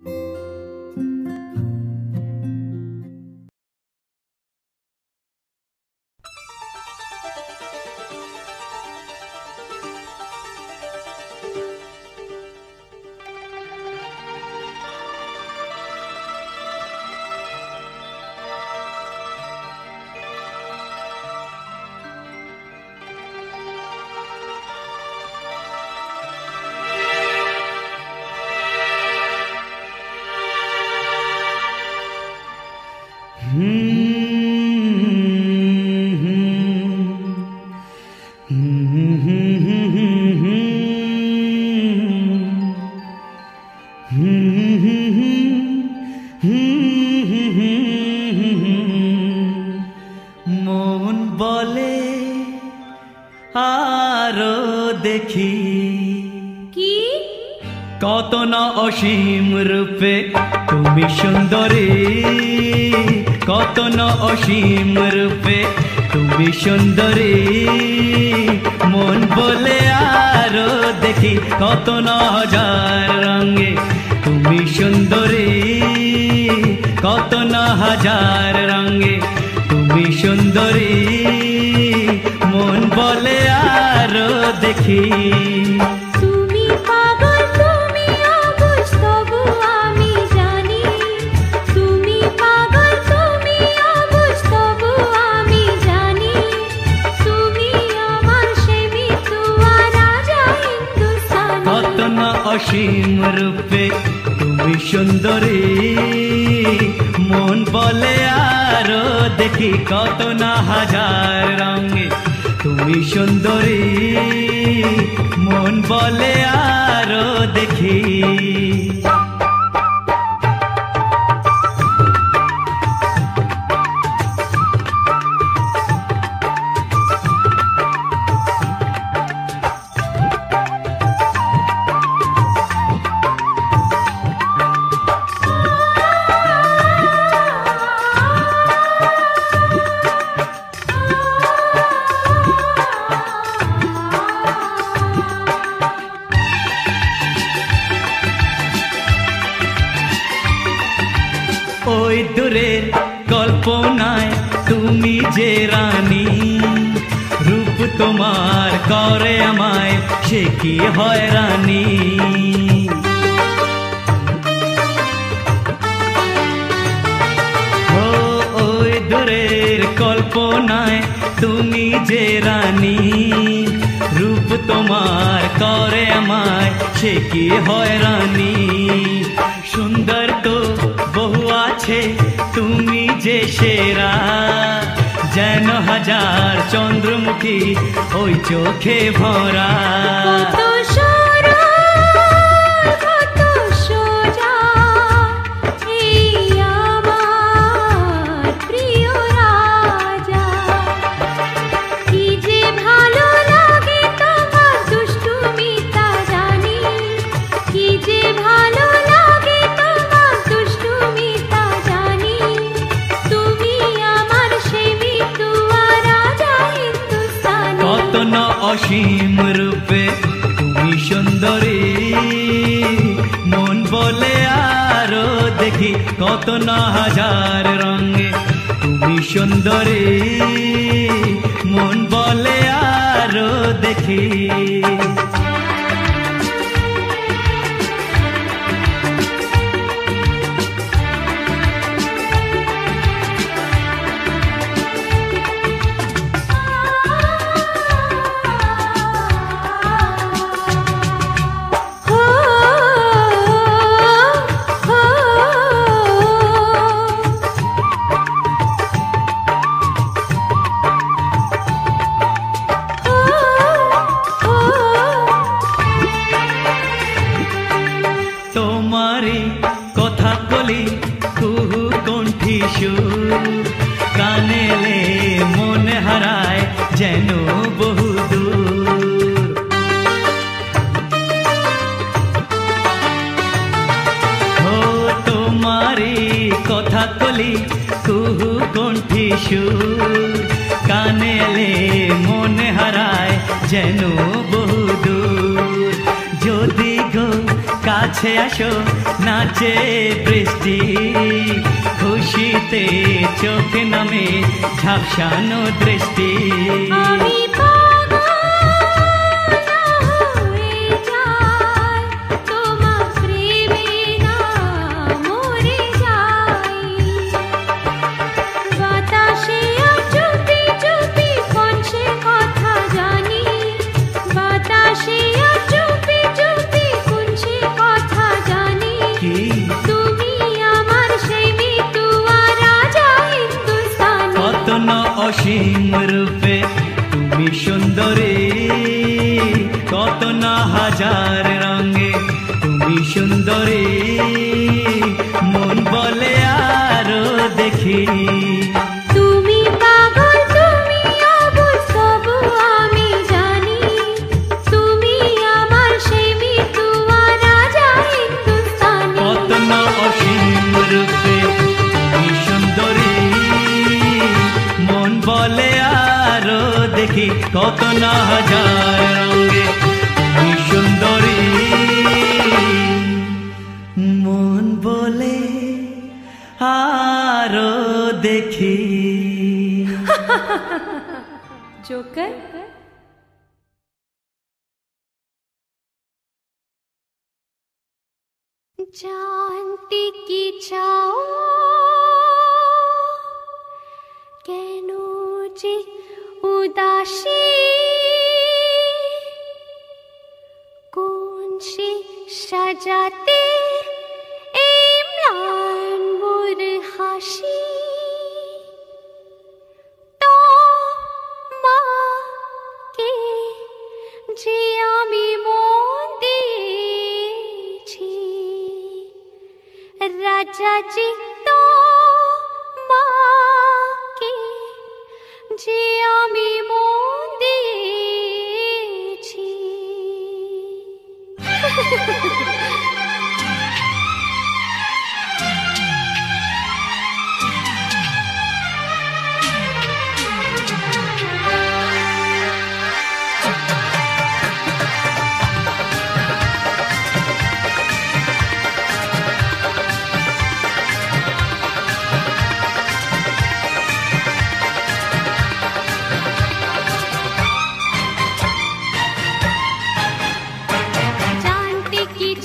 মন বলে আরো দেখি কি কত না অসীম রূপে তুমি সুন্দরী, কত না অসীম রূপে তুমি সুন্দরী। মন বলে আরো দেখি কত না হাজার রঙে তুমি সুন্দরী, কত না হাজার রঙে তুমি সুন্দরী। মন বলে আরো দেখি। তুমি পাগল তুমি অবুঝ তবু আমি জানি, তুমি পাগল তুমি অবুঝ তবু আমি জানি। তুমি আমার সে মিতুয়া রাজা হিন্দুস্তানি। কত না অসীম রূপে তুমি সুন্দরী। মন বলে আরো দেখি কত না হাজার রঙে তুমি সুন্দরী। মন বলে আরো দেখি। ওই দূরের কল্পনায় তুমি যে রানী, রূপ তোমার করে আমায় সে কি হয়রানি। ওই দূরের কল্পনায় তুমি যে রানী, রূপ তোমার করে আমায় সে কি হয়রানি। সুন্দর তো বহু আছে তুমি যে সেরা, যেন হাজার চন্দ্রমুখী ওই চোখে ভরা। কত সরল কত সোজা এই আমার প্রিয় রাজা। কি যে ভালো লাগে তোমার দুষ্টুমি তা জানি, কি যে ভালো লাগে তোমার দুষ্টুমি তা জানি। তুমি আমার সে মিতুয়া রাজা হিন্দুস্তানি। কত না অসীম রূপে তুমি সুন্দরী। মন বলে আরো দেখি কত না হাজার রঙে তুমি সুন্দরী। মন বলে আরো দেখি। তোমারি কথা কলি কুহু কণ্ঠী সুর, কানেলে মনে হারায় যেন বহু দূর। তোমারি কথা কলি কুহু কণ্ঠী সুর, কানেলে মনে হারায় যেন বহু দূর। যদি গো কাছে আসো নাচে বৃষ্টি খুশিতে চোখে নামে ঝাপসানো দৃষ্টি আমি পাগল হয়ে যাই তোমার প্রেমে না মরে যাই বাতাসে আর চুপি চুপি কোন সে কথা জানি বাতাসে আর চুপি চুপি কোন সে কথা জানি কি তুমি আমার সেই মিতুয়া রাজা হিন্দুস্তানি কত না অসীম রূপে তুমি সুন্দরী কত না হাজার রঙে তুমি সুন্দরী মন বলে আরো দেখি তুমি পাগল তুমি অবুঝ তবু আমি জানি তুমি আমার সেই মিতুয়া রাজা হিন্দুস্তানি কত না অসীম রূপে তুমি সুন্দরী মন বলে আরো দেখি কত না হাজার রঙে তুমি সুন্দরী মন বলে আরো দেখি जोकर जानती की चाओ केनो जे उदासी कौन सी सजाते इमरान बुर हाशी तो माके যে আমি মন দিয়েছি রাজাজি তো মাকে যে আমি মন দিয়েছি जानती की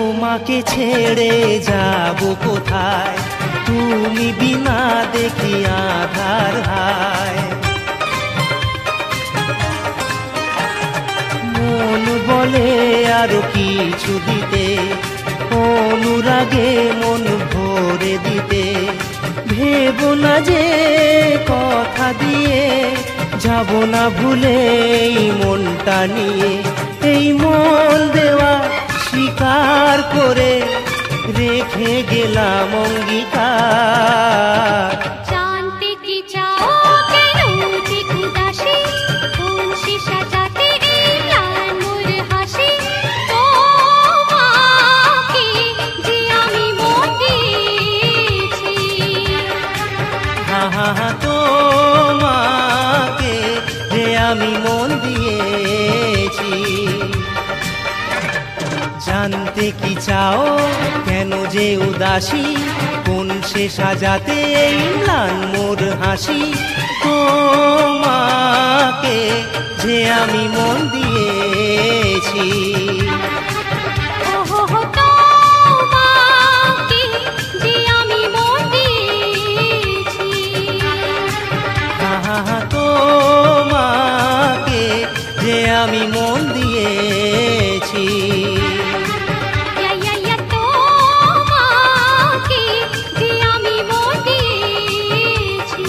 তোমাকে ছেড়ে যাব কোথায়, তুমি বিনা দেখি আধার হায়। মন বলে আরো কিছু দিতে, অনুরাগে মন ভরে দিতে, ভেবো না যে কথা দিয়ে যাব না ভুলে এই মনটা নিয়ে। এই মন দেওয়া স্বীকার করে রেখে গেলাম অঙ্গীকার। জানতে কি চাও কেন যে উদাসী, কোন সে সাজাতে এলাম মোর হাসি, তোমাকে যে আমি মন দিয়েছি। হা হা হা, তোমাকে যে আমি মন দিয়েছি। জানতে কি চাও কেন যে উদাসী, কোন সে সাজাতে এই ম্লান মোর হাসি, তোমাকে যে আমি মন দিয়েছি। ওহো তোমাকে যে আমি মন দিয়েছি। হা হা হা, তোমাকে যে আমি মন দিয়েছি। তোমাকে যে আমি মন দিয়েছি।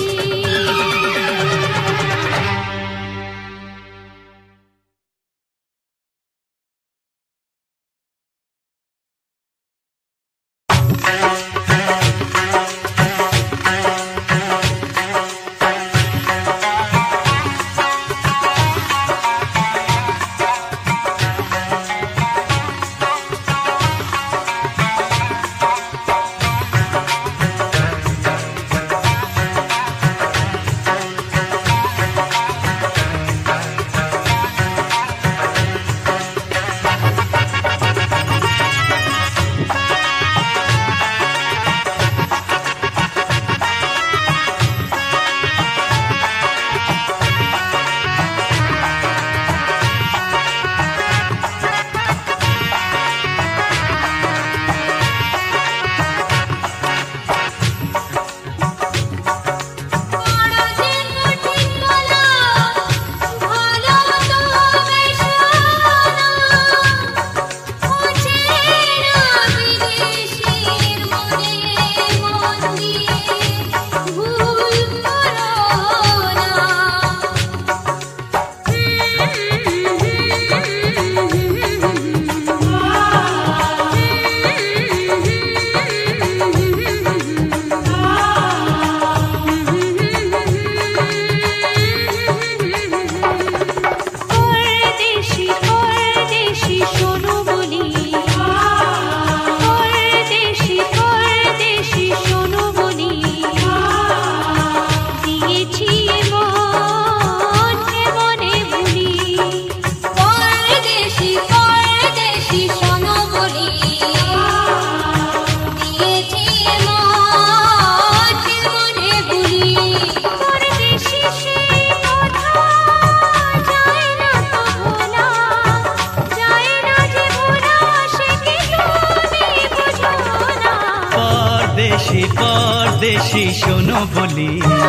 परदेशी शोनो बोली,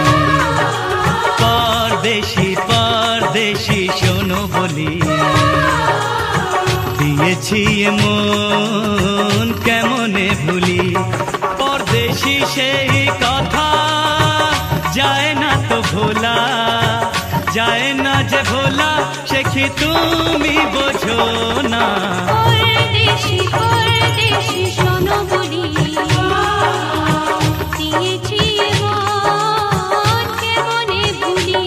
परदेशी परदेशी शोनो बोली, दिएছি মন কেমনে ভুলি। परदेशी সেই কথা যায় না তো ভোলা, যায় না যে ভোলা সে কি তুমি বোঝো না। परदेशी परदेशी শোনো বলি, দিয়েছি মন কেমনে ভুলি।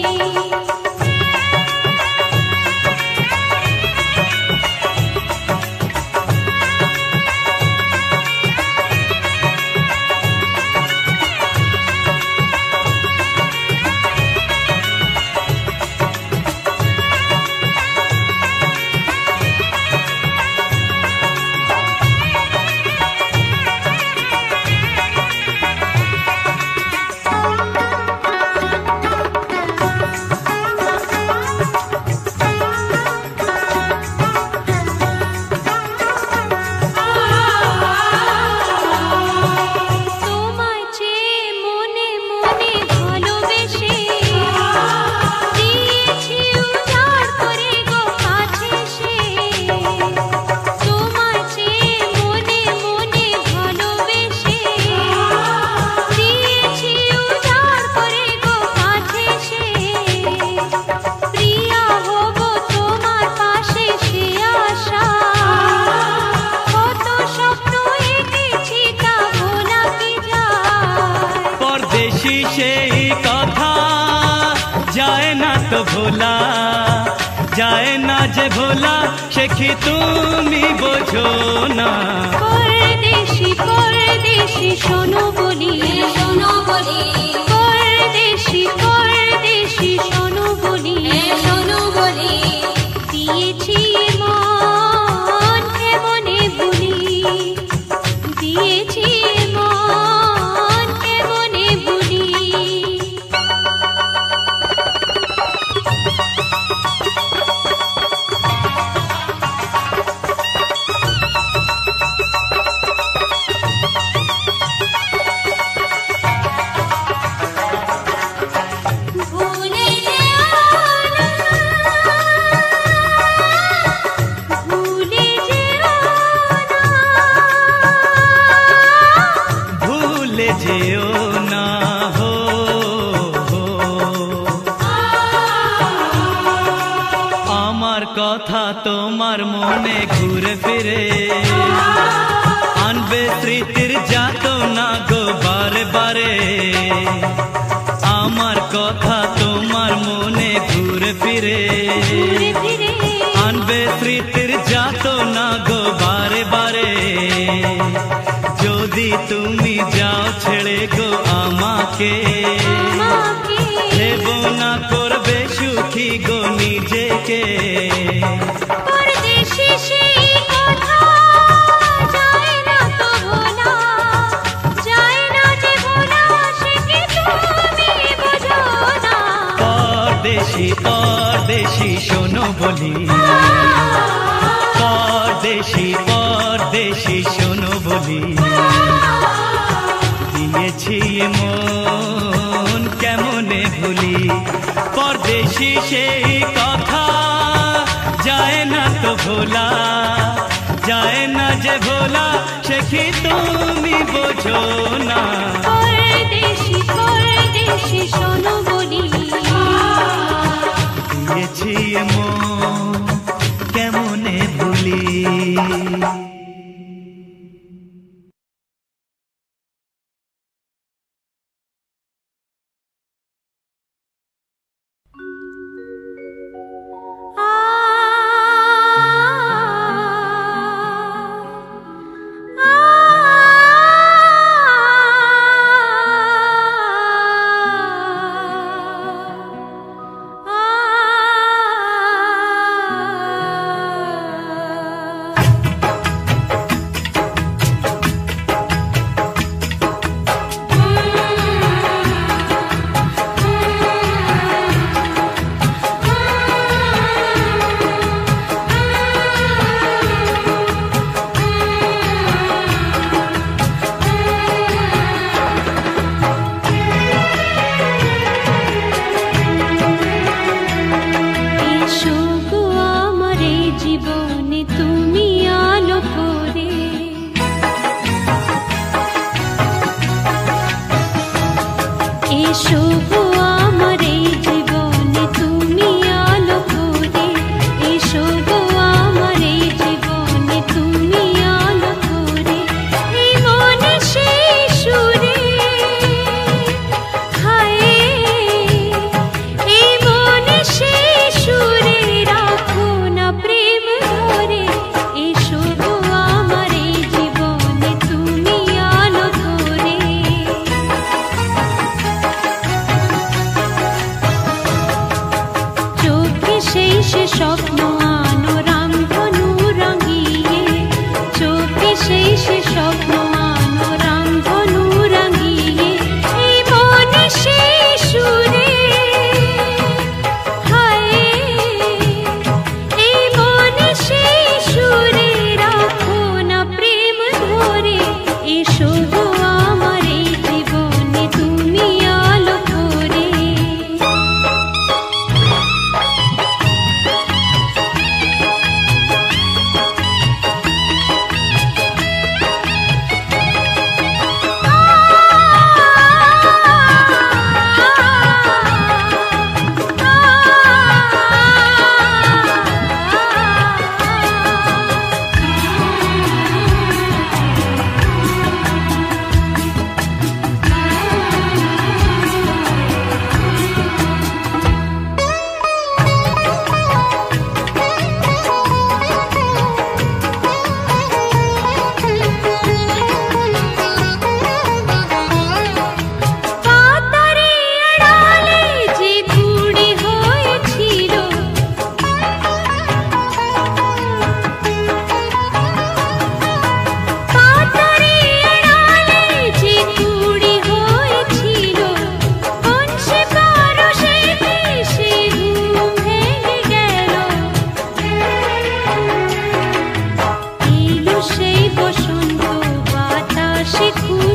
সেই কথা যায় না তো ভোলা, যায় না যে ভোলা, সে কি তুমি বোঝো না? পরদেশি পরদেশি শোনো বলি, শোনো বলি, পরদেশি পরদেশি শোনো বলি, শোনো বলি, দিয়েছি মন কেমনে ভুলি, দিয়েছি মন কেমনে ভুলি। কথা তোমার মনে ঘুরে ফিরে আনবে স্মৃতির যাতনা গো বারে বারে। আমার কথা তোমার মনে ঘুরে ফিরে আনবে স্মৃতির যাতনা গো বারে বারে। যদি তুমি যাও ছেড়ে গো আমাকে, দেব না করবে সুখী গো নিজেকে। পরদেশি সেই কথা যায় না তো ভোলা, যায় না যে ভোলা, সে কি তুমি বোঝো না? পরদেশি পরদেশি শোনো বলি, পরদেশি পরদেশি শোনো বলি, দিয়েছি মন কেমনে ভুলি। পরদেশি সেই কথা যায় না তো ভোলা, যায় না যে ভোলা, সে কি তুমি বোঝো না? পরদেশি পরদেশি শোনো বলি, দিয়েছি মন কেমনে ভুলি।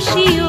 বসিও